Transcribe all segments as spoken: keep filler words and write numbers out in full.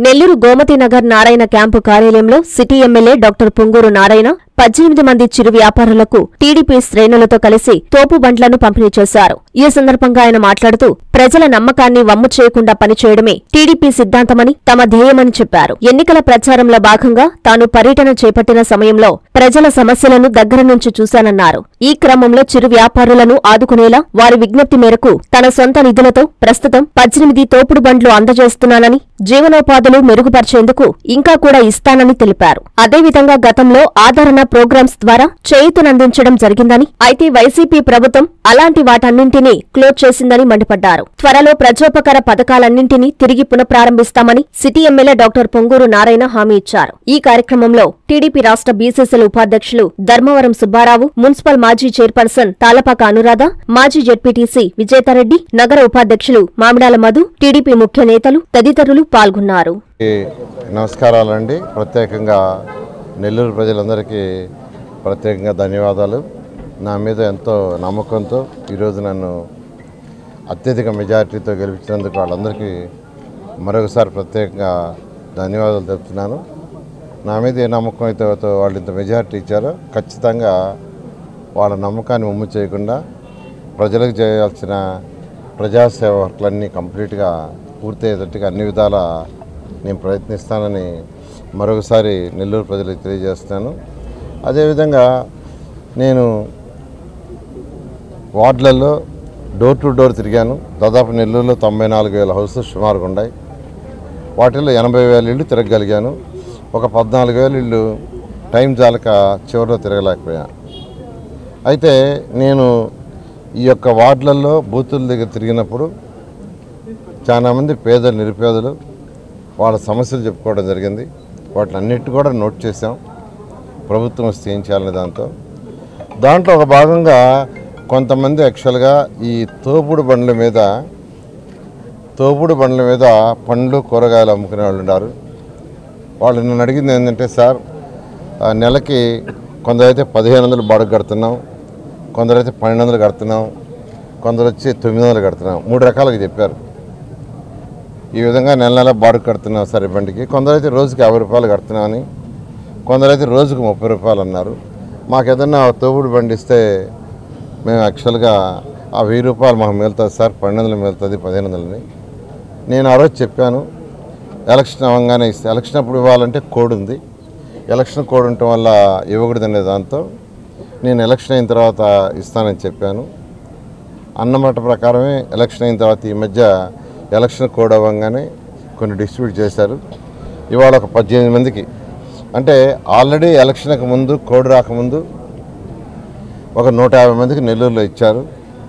Nellore Gomathi Nagar Narayana camp కార్యాలయంలో city MLA doctor Ponguru Narayana పద్దెనిమిది మంది చిరు వ్యాపారులకు టీడీపీ శ్రేణులతో కలిసి తోపు బండ్లను పంపిణీ చేశారు. ఈ సందర్భంగా ఆయన మాట్లాడుతూ ప్రజల నమ్మకాన్ని వమ్ము చేయకుండా పనిచేయడమే టీడీపీ సిద్ధాంతమని, తమ ధ్యేయమని చెప్పారు. ఎన్నికల ప్రచారంలో భాగంగా తాను పర్యటన చేపట్టిన సమయంలో ప్రజల సమస్యలను దగ్గర నుంచి చూశానన్నారు. ఈ క్రమంలో చిరు వ్యాపారులను ఆదుకునేలా వారి విజ్ఞప్తి మేరకు తన సొంత నిధులతో ప్రస్తుతం పద్దెనిమిది తోపుడు బండ్లు అందజేస్తున్నానని, జీవనోపాధులు మెరుగుపరిచేందుకు ఇంకా కూడా ఇస్తానని తెలిపారు. అదేవిధంగా గతంలో ఆదరణ ప్రోగ్రామ్స్ ద్వారా చేయూతనందించడం జరిగిందని, అయితే వైసీపీ ప్రభుత్వం అలాంటి వాటన్నింటినీ క్లోజ్ చేసిందని మండిపడ్డారు. త్వరలో ప్రజోపకార పథకాలన్నింటినీ తిరిగి పునఃప్రారంభిస్తామని city MLA doctor Ponguru Narayana హామీ ఇచ్చారు. ఈ కార్యక్రమంలో టీడీపీ రాష్ట్ర బీసీసీల ఉపాధ్యక్షులు ధర్మవరం సుబ్బారావు, మున్సిపల్ మాజీ చైర్పర్సన్ తాలపాక అనురాధ, మాజీ జెడ్పీటీసీ విజేతారెడ్డి, నగర ఉపాధ్యక్షులు మామిడాల మధు, టీడీపీ ముఖ్య నేతలు తదితరులు పాల్గొన్నారు. నమస్కారాలండి. ప్రత్యేకంగా నెల్లూరు ప్రజలందరికీ ప్రత్యేకంగా ధన్యవాదాలు. నా మీద ఎంతో నమ్మకంతో ఈరోజు నన్ను అత్యధిక మెజారిటీతో గెలిపించినందుకు వాళ్ళందరికీ మరొకసారి ప్రత్యేకంగా ధన్యవాదాలు తెలుపుతున్నాను. నా మీద ఏ నమ్మకం అయితే వాళ్ళు ఇంత మెజారిటీ ఇచ్చారో ఖచ్చితంగా వాళ్ళ నమ్మకాన్ని ఉమ్ము చేయకుండా ప్రజలకు చేయాల్సిన ప్రజాసేవ వర్క్లన్నీ కంప్లీట్గా పూర్తయ్యేటట్టుగా అన్ని విధాల నేను ప్రయత్నిస్తానని మరొకసారి నెల్లూరు ప్రజలకు తెలియజేస్తున్నాను. అదేవిధంగా నేను వార్డులలో డోర్ టు డోర్ తిరిగాను. దాదాపు నెల్లూరులో తొంభై నాలుగు వేల హౌసెస్ సుమారుగా ఉన్నాయి. వాటిల్లో ఎనభై వేల ఇళ్ళు తిరగగలిగాను. ఒక పద్నాలుగు వేల ఇళ్ళు టైం చాలక చివరిలో తిరగలేకపోయాను. అయితే నేను ఈ యొక్క వార్డులలో బూతుల దగ్గర తిరిగినప్పుడు చాలామంది పేదలు, నిరుపేదలు వాళ్ళ సమస్యలు చెప్పుకోవడం జరిగింది. వాటిని అన్నిటి కూడా నోట్ చేసాం. ప్రభుత్వం వస్తే ఏం చేయాలనే దాంతో దాంట్లో ఒక భాగంగా కొంతమంది యాక్చువల్గా ఈ తోపుడు బండ్ల మీద తోపుడు బండ్ల మీద పండ్లు కూరగాయలు అమ్ముకునే వాళ్ళు ఉన్నారు. వాళ్ళు నన్ను అడిగింది ఏంటంటే, సార్ నెలకి కొందరైతే పదిహేను వందలు బాడుగు కడుతున్నాం, కొందరైతే పన్నెండు వందలు కడుతున్నాం, కొందరు వచ్చి తొమ్మిది వందలు కడుతున్నాం, మూడు రకాలుగా చెప్పారు. ఈ విధంగా నెల నెల బాడుగు కడుతున్నాం సరే బండికి. కొందరైతే రోజుకి యాభై రూపాయలు కడుతున్నామని, కొందరైతే రోజుకు ముప్పై రూపాయలు అన్నారు. మాకు ఏదన్నా తోపుడు బండి ఇస్తే మేము యాక్చువల్గా ఆ వెయ్యి రూపాయలు మాకు మిగులుతుంది సార్, పన్నెండు వందలు మిగులుతుంది, పదిహేను వందలని నేను ఆ రోజు చెప్పాను. ఎలక్షన్ అవ్వగానే ఇస్తే ఎలక్షన్ అప్పుడు ఇవ్వాలంటే కోడ్ ఉంది. ఎలక్షన్ కోడ్ ఉండటం వల్ల ఇవ్వకూడదనే దాంతో నేను ఎలక్షన్ అయిన తర్వాత ఇస్తానని చెప్పాను. అన్నమాట ప్రకారమే ఎలక్షన్ అయిన తర్వాత ఈ మధ్య ఎలక్షన్ కోడ్ అవ్వగానే కొన్ని డిస్ట్రిబ్యూట్ చేశారు. ఇవాళ ఒక పద్దెనిమిది మందికి, అంటే ఆల్రెడీ ఎలక్షన్కి ముందు కోడ్ రాకముందు ఒక నూట యాభై మందికి నెల్లూరులో ఇచ్చారు.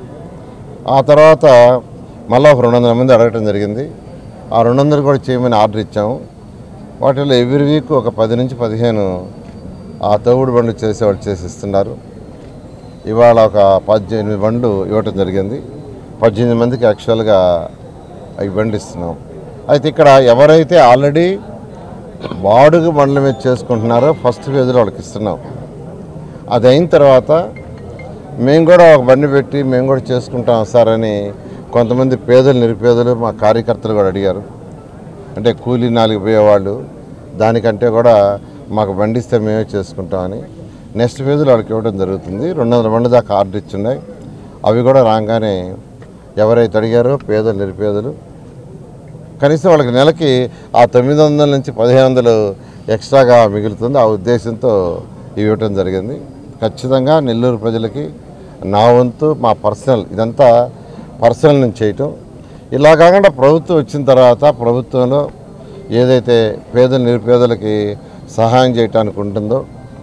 ఆ తర్వాత మళ్ళీ ఒక రెండు వందల మంది అడగటం జరిగింది. ఆ రెండు వందలు కూడా చేయమని ఆర్డర్ ఇచ్చాము. వాటిలో ఎవ్రీ వీక్ ఒక పది నుంచి పదిహేను ఆ తోపుడు బండ్లు చేసేవాళ్ళు చేసి ఇస్తున్నారు. ఇవాళ ఒక పద్దెనిమిది బండ్లు ఇవ్వటం జరిగింది. పద్దెనిమిది మందికి యాక్చువల్గా అవి బండ్లు ఇస్తున్నాం. అయితే ఇక్కడ ఎవరైతే ఆల్రెడీ బాడుగు బండ్ల మీద చేసుకుంటున్నారో ఫస్ట్ ఫేజ్లో వాళ్ళకి ఇస్తున్నాం. అది అయిన తర్వాత మేము కూడా ఒక బండి పెట్టి మేము కూడా చేసుకుంటాం సార్ అని కొంతమంది పేదలు, నిరుపేదలు మా కార్యకర్తలు కూడా అడిగారు. అంటే కూలీ నాలుగు పోయేవాళ్ళు దానికంటే కూడా మాకు బండి ఇస్తే మేమే చేసుకుంటామని నెక్స్ట్ ఫేజ్లో వాళ్ళకి ఇవ్వడం జరుగుతుంది. రెండు వందల బండి దాకా ఆర్డర్ ఇచ్చున్నాయి. అవి కూడా రాగానే ఎవరైతే అడిగారో పేదలు, నిరుపేదలు కనీసం వాళ్ళకి నెలకి ఆ తొమ్మిది వందల నుంచి పదిహేను వందలు ఎక్స్ట్రాగా మిగులుతుంది. ఆ ఉద్దేశంతో ఇవ్వటం జరిగింది. ఖచ్చితంగా నెల్లూరు ప్రజలకి నా వంతు మా పర్సనల్ ఇదంతా పర్సనల్ నుంచి చేయటం. ఇలా కాకుండా ప్రభుత్వం వచ్చిన తర్వాత ప్రభుత్వంలో ఏదైతే పేదల నిరుపేదలకి సహాయం చేయటానికి ఉంటుందో,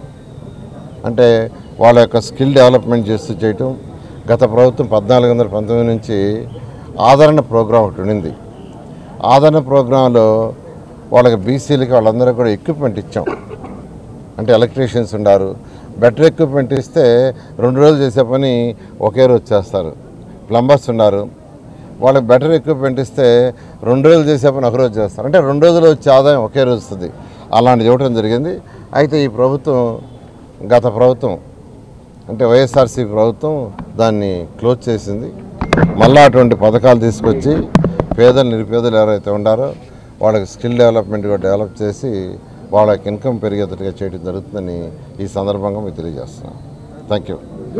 అంటే వాళ్ళ యొక్క స్కిల్ డెవలప్మెంట్ చేస్తూ చేయటం. గత ప్రభుత్వం పద్నాలుగు వందల పంతొమ్మిది నుంచి ఆదరణ ప్రోగ్రాం ఒకటి ఉండింది. ఆదరణ ప్రోగ్రాంలో వాళ్ళకి బీసీలకి వాళ్ళందరూ కూడా ఎక్విప్మెంట్ ఇచ్చాం. అంటే ఎలక్ట్రీషియన్స్ ఉన్నారు, బెటర్ ఎక్విప్మెంట్ ఇస్తే రెండు రోజులు చేసే పని ఒకే రోజు చేస్తారు. ప్లంబర్స్ ఉన్నారు, వాళ్ళకి బెటర్ ఎక్విప్మెంట్ ఇస్తే రెండు రోజులు చేసే పని ఒక రోజు చేస్తారు. అంటే రెండు రోజులు వచ్చే ఆదాయం ఒకే రోజు వస్తుంది. అలాంటిది ఇవ్వటం జరిగింది. అయితే ఈ ప్రభుత్వం, గత ప్రభుత్వం అంటే వైఎస్ఆర్సీ ప్రభుత్వం దాన్ని క్లోజ్ చేసింది. మళ్ళీ అటువంటి పథకాలు తీసుకొచ్చి పేదలు, నిరుపేదలు ఎవరైతే ఉన్నారో వాళ్ళకి స్కిల్ డెవలప్మెంట్ కూడా డెవలప్ చేసి వాళ్ళకి ఇన్కమ్ పెరిగేటట్టుగా చేయడం జరుగుతుందని ఈ సందర్భంగా మీకు తెలియజేస్తున్నాను. Thank you.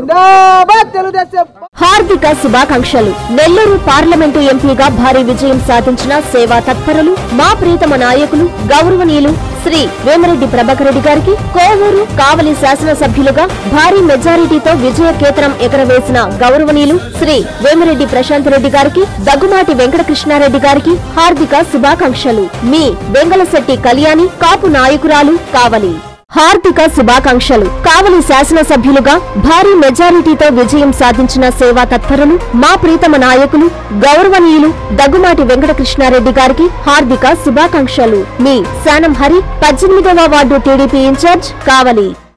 హార్దిక శుభాకాంక్షలు. నెల్లూరు పార్లమెంటు ఎంపీగా భారీ విజయం సాధించిన సేవా తత్పరులు మా ప్రీతమ నాయకులు గౌరవనీయులు శ్రీ వేమిరెడ్డి ప్రభాకర్ రెడ్డి గారికి, కోవూరు కావలి శాసనసభ్యులుగా భారీ మెజారిటీతో విజయ కేతనం ఎగరవేసిన గౌరవనీయులు శ్రీ వేమిరెడ్డి ప్రశాంత్ రెడ్డి గారికి, దగ్గుమాటి వెంకటకృష్ణారెడ్డి గారికి హార్దిక శుభాకాంక్షలు. మీ వెంగళశెట్టి కళ్యాణి, కాపు నాయకురాలు, కావలి. హార్దిక శుభాకాంక్షలు. కావలి శాసనసభ్యులుగా భారీ మెజారిటీతో విజయం సాధించిన సేవా తత్పరులు మా ప్రీతమ నాయకులు గౌరవనీయులు దగ్గుమాటి వెంకటకృష్ణారెడ్డి గారికి హార్దిక శుభాకాంక్షలు. మీ శానం హరి, పద్దెనిమిదవ వార్డు టీడీపీ ఇన్ఛార్జ్, కావలి.